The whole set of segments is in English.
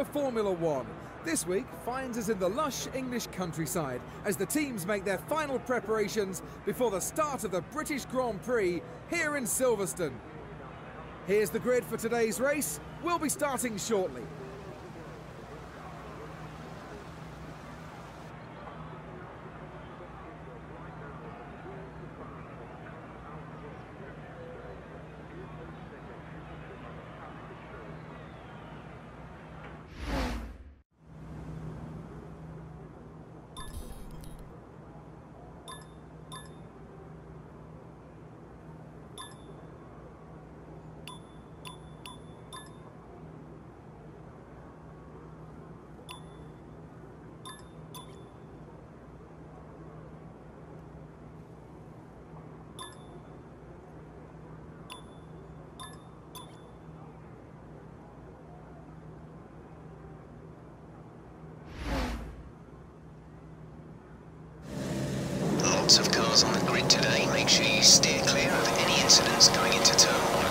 for Formula One. This week finds us in the lush English countryside as the teams make their final preparations before the start of the British Grand Prix here in Silverstone. Here's the grid for today's race. We'll be starting shortly. Lots of cars on the grid today. Make sure you steer clear of any incidents going into turn 1.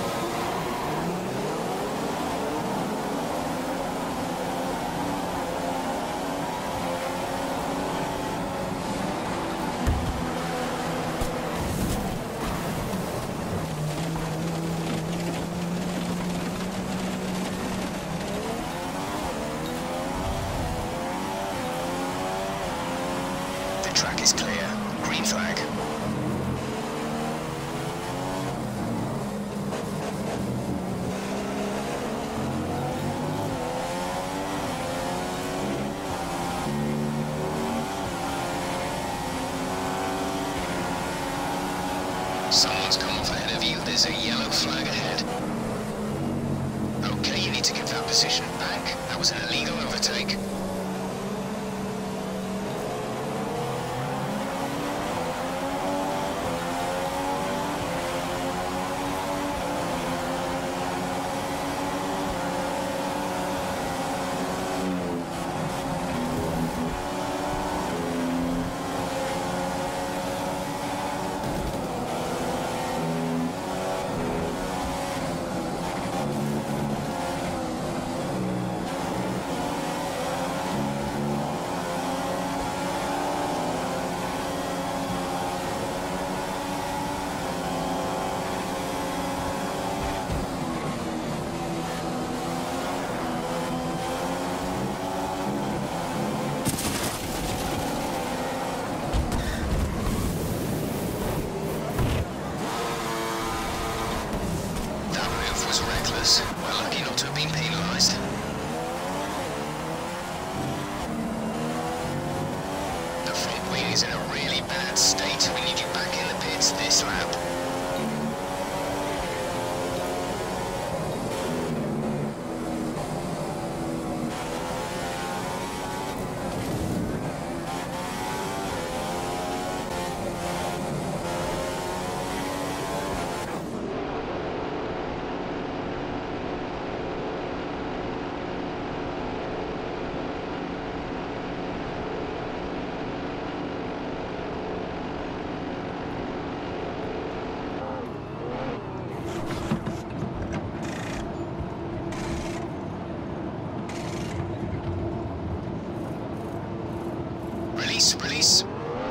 The track is clear. Green flag. Someone's come off ahead of you. There's a yellow flag ahead. Okay, you need to give that position back. That was an illegal overtake. We're lucky not to have been penalised. The front wing is in a really bad state. We need you back in the pits this lap. Release.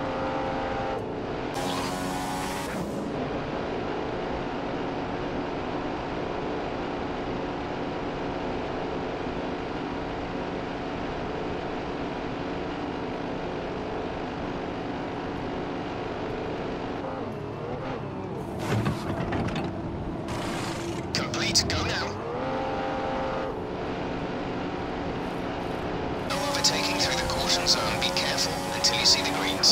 Complete, go now. No overtaking through the caution zone, be careful until you see the greens.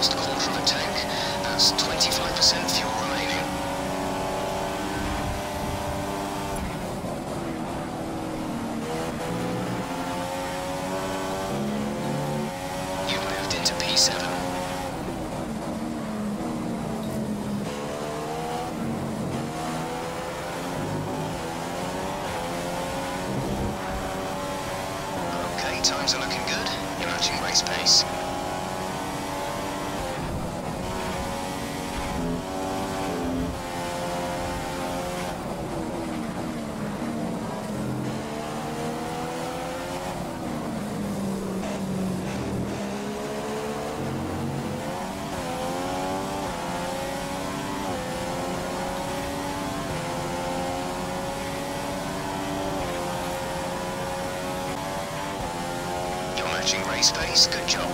last quarter of a tank. That's 25% fuel remaining. You've moved into P7. Okay, times are looking good. You're matching race pace. Matching race pace, good job.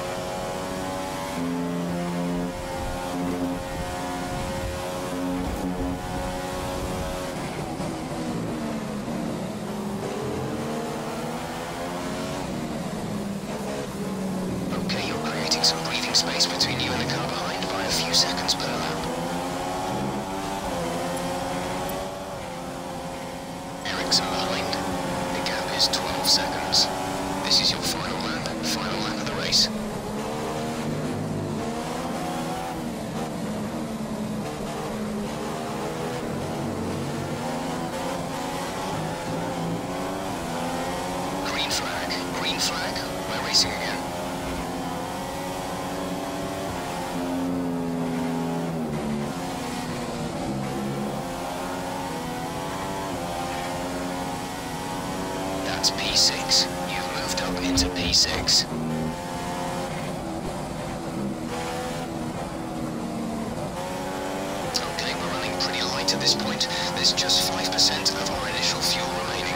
Okay, you're creating some breathing space between you and the car behind by a few seconds per lap. Ericsson behind. The gap is 12 seconds. This is your final lap of the race. Green flag, we're racing again. That's P6. You've moved up into P6. Okay, we're running pretty light at this point. There's just 5% of our initial fuel remaining.